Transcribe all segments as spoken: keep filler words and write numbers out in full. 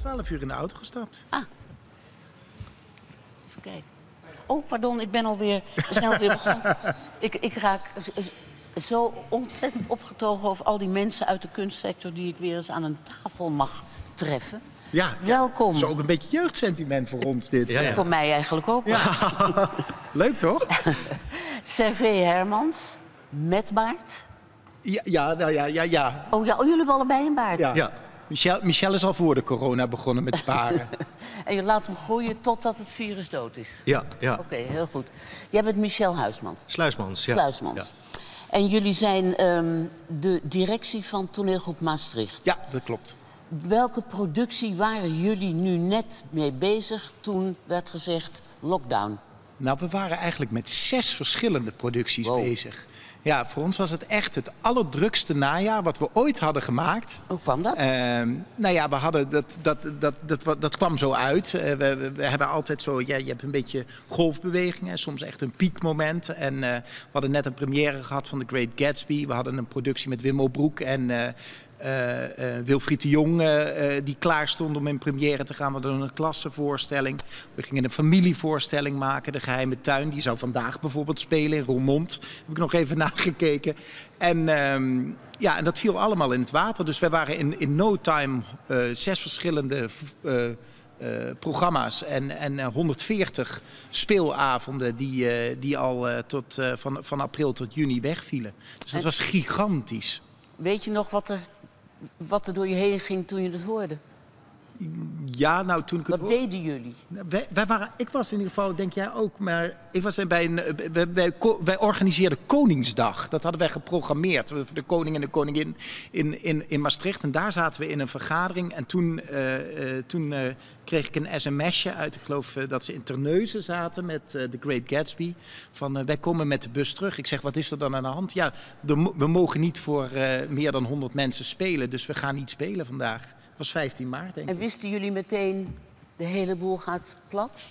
twaalf uur in de auto gestapt. Ah. Even kijken. Oh, pardon, ik ben alweer snel weer begonnen. Ik, ik raak zo ontzettend opgetogen over al die mensen uit de kunstsector die ik weer eens aan een tafel mag treffen. Ja, welkom. Dat is ook een beetje jeugdsentiment voor ons dit. Ja, ja. Voor mij eigenlijk ook. Ja. Leuk toch? Servé Hermans, met baard. Ja, ja, nou ja, ja, ja. Oh ja, oh, jullie hebben allebei een baard? Ja. ja. Michel, Michel is al voor de corona begonnen met sparen. En je laat hem groeien totdat het virus dood is? Ja, ja. Oké, okay, heel goed. Jij bent Michel Huismans. Sluismans, ja. Sluismans. Ja. En jullie zijn um, de directie van Toneelgroep Maastricht. Ja, dat klopt. Welke productie waren jullie nu net mee bezig toen werd gezegd lockdown? Nou, we waren eigenlijk met zes verschillende producties wow. bezig. Ja, voor ons was het echt het allerdrukste najaar wat we ooit hadden gemaakt. Hoe kwam dat? Uh, nou ja, we hadden dat, dat, dat, dat, dat, dat kwam zo uit. Uh, we, we, we hebben altijd zo, ja, je hebt een beetje golfbewegingen, soms echt een piekmoment. En uh, we hadden net een première gehad van The Great Gatsby. We hadden een productie met Wim O'Broek en uh, uh, uh, Wilfried de Jong uh, uh, die klaar stond om in première te gaan. We hadden een klassenvoorstelling. We gingen een familievoorstelling maken, De Geheime Tuin. Die zou vandaag bijvoorbeeld spelen in Roermond. Heb ik nog even nagekeken. En, um, ja, en dat viel allemaal in het water. Dus wij waren in, in no time uh, zes verschillende uh, uh, programma's en, en uh, honderdveertig speelavonden die, uh, die al uh, tot, uh, van, van april tot juni wegvielen. Dus dat en was gigantisch. Weet je nog wat er, wat er door je heen ging toen je het hoorde? Ja, nou toen ik het Wat hoorde... deden jullie? Wij, wij waren, ik was in ieder geval, denk jij ook, maar ik was bij een, wij, wij, wij organiseerden Koningsdag. Dat hadden wij geprogrammeerd voor de koning en de koningin in, in, in Maastricht. En daar zaten we in een vergadering en toen, uh, uh, toen uh, kreeg ik een sms'je uit, ik geloof uh, dat ze in Terneuzen zaten met uh, The Great Gatsby. Van uh, wij komen met de bus terug. Ik zeg, wat is er dan aan de hand? Ja, de, we mogen niet voor uh, meer dan honderd mensen spelen, dus we gaan niet spelen vandaag. Dat was vijftien maart, denk ik. En wisten jullie meteen, de hele boel gaat plat?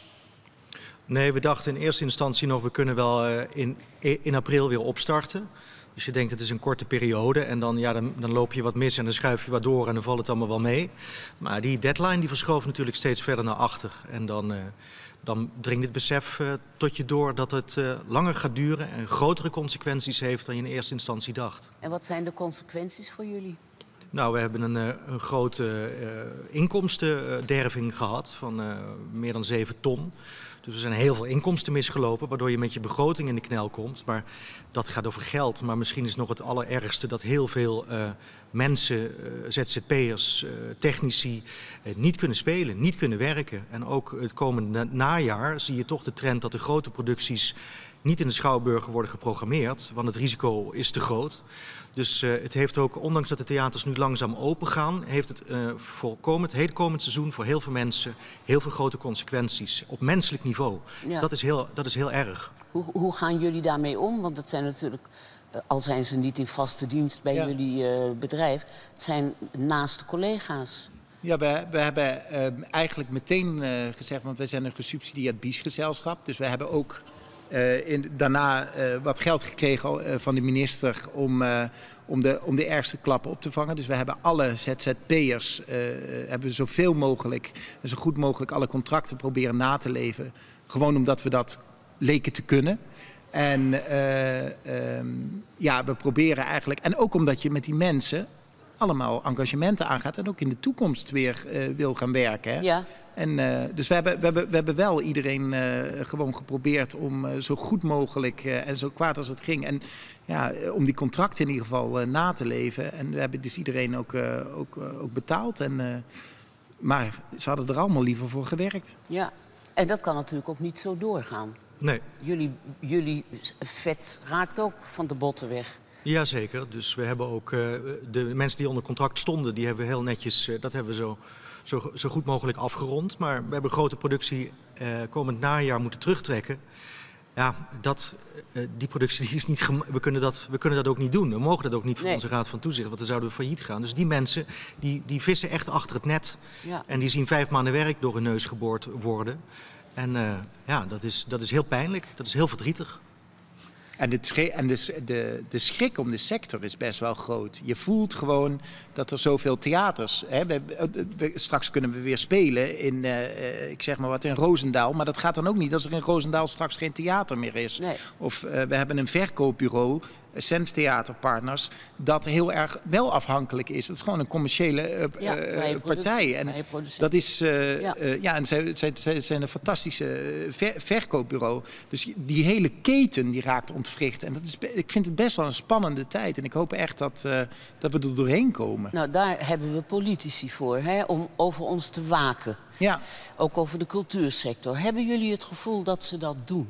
Nee, we dachten in eerste instantie nog, we kunnen wel uh, in, in april weer opstarten. Dus je denkt, het is een korte periode en dan, ja, dan, dan loop je wat mis en dan schuif je wat door en dan valt het allemaal wel mee. Maar die deadline die verschoof natuurlijk steeds verder naar achter. En dan, uh, dan dringt het besef uh, tot je door dat het uh, langer gaat duren en grotere consequenties heeft dan je in eerste instantie dacht. En wat zijn de consequenties voor jullie? Nou, we hebben een, een grote uh, inkomstenderving gehad van uh, meer dan zeven ton. Dus er zijn heel veel inkomsten misgelopen, waardoor je met je begroting in de knel komt. Maar dat gaat over geld. Maar misschien is nog het allerergste dat heel veel uh, mensen, uh, Z Z P'ers, uh, technici, uh, niet kunnen spelen, niet kunnen werken. En ook het komende najaar zie je toch de trend dat de grote producties niet in de schouwburgen worden geprogrammeerd, want het risico is te groot. Dus uh, het heeft ook, ondanks dat de theaters nu langzaam open gaan, heeft het uh, voor komend, het hele komend seizoen voor heel veel mensen heel veel grote consequenties op menselijk niveau. Ja. Dat is heel, dat is heel erg. Hoe, hoe gaan jullie daarmee om? Want het zijn natuurlijk, uh, al zijn ze niet in vaste dienst bij ja. jullie uh, bedrijf, het zijn naaste collega's. Ja, we, we hebben uh, eigenlijk meteen uh, gezegd, want wij zijn een gesubsidieerd biesgezelschap, dus we hebben ook Uh, in, daarna uh, wat geld gekregen uh, van de minister om, uh, om, de, om de ergste klappen op te vangen. Dus we hebben alle Z Z P'ers, uh, hebben we zoveel mogelijk, zo goed mogelijk alle contracten proberen na te leven. Gewoon omdat we dat leken te kunnen. En uh, um, ja, we proberen eigenlijk, en ook omdat je met die mensen allemaal engagementen aangaat en ook in de toekomst weer uh, wil gaan werken. Hè? Ja. En, uh, dus we hebben, we, hebben, we hebben wel iedereen uh, gewoon geprobeerd om uh, zo goed mogelijk uh, en zo kwaad als het ging. En ja, om die contracten in ieder geval uh, na te leven. En we hebben dus iedereen ook, uh, ook, uh, ook betaald. En, uh, maar ze hadden er allemaal liever voor gewerkt. Ja, en dat kan natuurlijk ook niet zo doorgaan. Nee. Jullie, jullie vet raakt ook van de botten weg. Jazeker, dus we hebben ook uh, de mensen die onder contract stonden, die hebben we heel netjes, uh, dat hebben we zo, zo, zo goed mogelijk afgerond. Maar we hebben een grote productie uh, komend najaar moeten terugtrekken. Ja, dat, uh, die productie die is niet, we kunnen, dat, we kunnen dat ook niet doen. We mogen dat ook niet voor nee. onze raad van toezicht, want dan zouden we failliet gaan. Dus die mensen, die, die vissen echt achter het net. Ja. En die zien vijf maanden werk door hun neus geboord worden. En uh, ja, dat is, dat is heel pijnlijk, dat is heel verdrietig. En, het schrik, en de, de, de schrik om de sector is best wel groot. Je voelt gewoon dat er zoveel theaters... Hè, we, we, straks kunnen we weer spelen in, uh, ik zeg maar wat, in Roosendaal. Maar dat gaat dan ook niet als er in Roosendaal straks geen theater meer is. Nee. Of uh, we hebben een verkoopbureau... Senf Theaterpartners, dat heel erg wel afhankelijk is. Het is gewoon een commerciële uh, ja, uh, partij. En dat is, uh, ja. Uh, ja, en zij, zij, zij zijn een fantastische ver, verkoopbureau. Dus die hele keten die raakt ontwricht. En dat is, ik vind het best wel een spannende tijd. En ik hoop echt dat, uh, dat we er doorheen komen. Nou, daar hebben we politici voor, hè, om over ons te waken. Ja. Ook over de cultuursector. Hebben jullie het gevoel dat ze dat doen?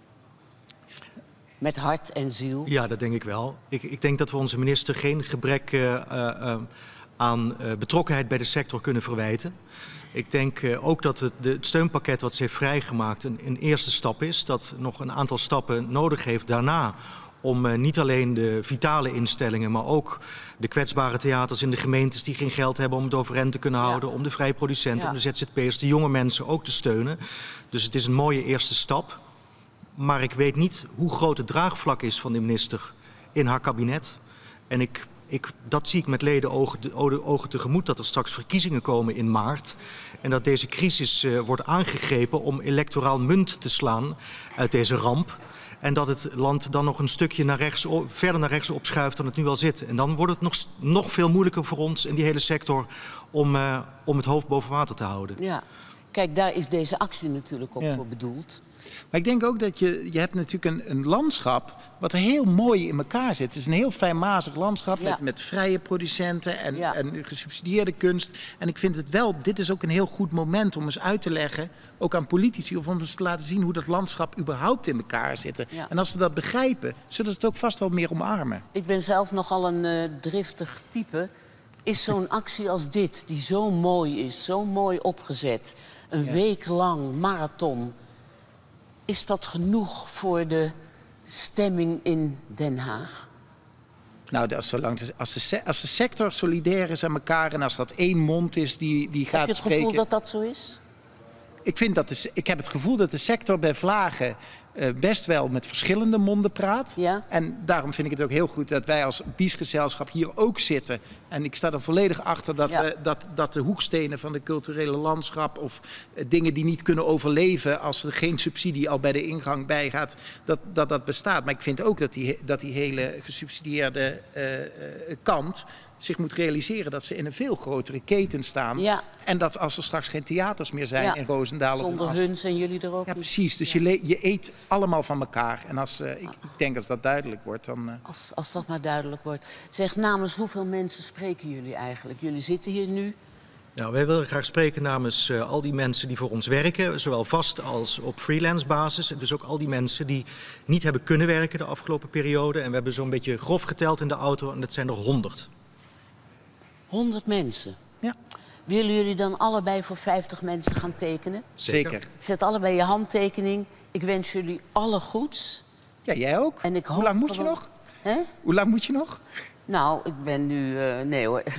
Met hart en ziel? Ja, dat denk ik wel. Ik, ik denk dat we onze minister geen gebrek uh, uh, aan uh, betrokkenheid bij de sector kunnen verwijten. Ik denk uh, ook dat het, de, het steunpakket wat ze heeft vrijgemaakt een, een eerste stap is. Dat nog een aantal stappen nodig heeft daarna om uh, niet alleen de vitale instellingen, maar ook de kwetsbare theaters in de gemeentes die geen geld hebben om het overeind te kunnen houden. Ja. Om de vrije producenten, ja. om de Z Z P'ers, de jonge mensen ook te steunen. Dus het is een mooie eerste stap. Maar ik weet niet hoe groot het draagvlak is van de minister in haar kabinet. En ik, ik, dat zie ik met leden ogen, de, ogen tegemoet, dat er straks verkiezingen komen in maart. En dat deze crisis uh, wordt aangegrepen om electoraal munt te slaan uit deze ramp. En dat het land dan nog een stukje naar rechts, verder naar rechts opschuift dan het nu al zit. En dan wordt het nog, nog veel moeilijker voor ons in die hele sector om, uh, om het hoofd boven water te houden. Ja. Kijk, daar is deze actie natuurlijk ook ja. voor bedoeld. Maar ik denk ook dat je, je hebt natuurlijk een, een landschap wat er heel mooi in elkaar zit. Het is een heel fijnmazig landschap ja. met, met vrije producenten en, ja. en gesubsidieerde kunst. En ik vind het wel, dit is ook een heel goed moment om eens uit te leggen, ook aan politici, of om eens te laten zien hoe dat landschap überhaupt in elkaar zit. Ja. En als ze dat begrijpen, zullen ze het ook vast wel meer omarmen. Ik ben zelf nogal een uh, driftig type. Is zo'n actie als dit, die zo mooi is, zo mooi opgezet, een ja. week lang marathon, is dat genoeg voor de stemming in Den Haag? Nou, als, zolang de, als, de, als de sector solidair is aan elkaar en als dat één mond is die, die gaat spreken... Heb je het spreken, gevoel dat dat zo is? Ik, vind dat de, ik heb het gevoel dat de sector bij Vlagen uh, best wel met verschillende monden praat. Ja. En daarom vind ik het ook heel goed dat wij als biesgezelschap hier ook zitten. En ik sta er volledig achter dat, ja. we, dat, dat de hoekstenen van de culturele landschap of uh, dingen die niet kunnen overleven als er geen subsidie al bij de ingang bij gaat, dat dat, dat bestaat. Maar ik vind ook dat die, dat die hele gesubsidieerde uh, uh, kant zich moet realiseren dat ze in een veel grotere keten staan. Ja. En dat als er straks geen theaters meer zijn ja. in Roosendaal... Zonder hun zijn jullie er ook Ja, niet. precies. Dus ja. je, je eet allemaal van elkaar. En als, uh, ik, ik denk als dat duidelijk wordt, dan... Uh... Als, als dat maar duidelijk wordt. Zeg, namens hoeveel mensen spreken jullie eigenlijk? Jullie zitten hier nu. Nou, wij willen graag spreken namens uh, al die mensen die voor ons werken, zowel vast als op freelance basis. Dus ook al die mensen die niet hebben kunnen werken de afgelopen periode. En we hebben zo'n beetje grof geteld in de auto en dat zijn er honderd. honderd mensen? Ja. Willen jullie dan allebei voor vijftig mensen gaan tekenen? Zeker. Zet allebei je handtekening. Ik wens jullie alle goeds. Ja, jij ook. En ik hoop Hoe lang moet gewoon... je nog? Hè? Hoe lang moet je nog? Nou, ik ben nu... Uh, nee hoor.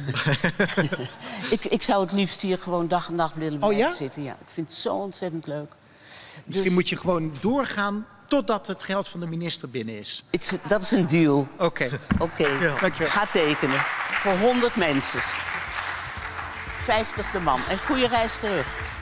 ik, ik zou het liefst hier gewoon dag en nacht willen blijven oh, ja? zitten. Ja, ik vind het zo ontzettend leuk. Misschien dus... moet je gewoon doorgaan totdat het geld van de minister binnen is. It's, dat is een deal. Oké. Okay. Oké, okay. ja. Ga tekenen. Voor honderd mensen. vijftig de man. En goede reis terug.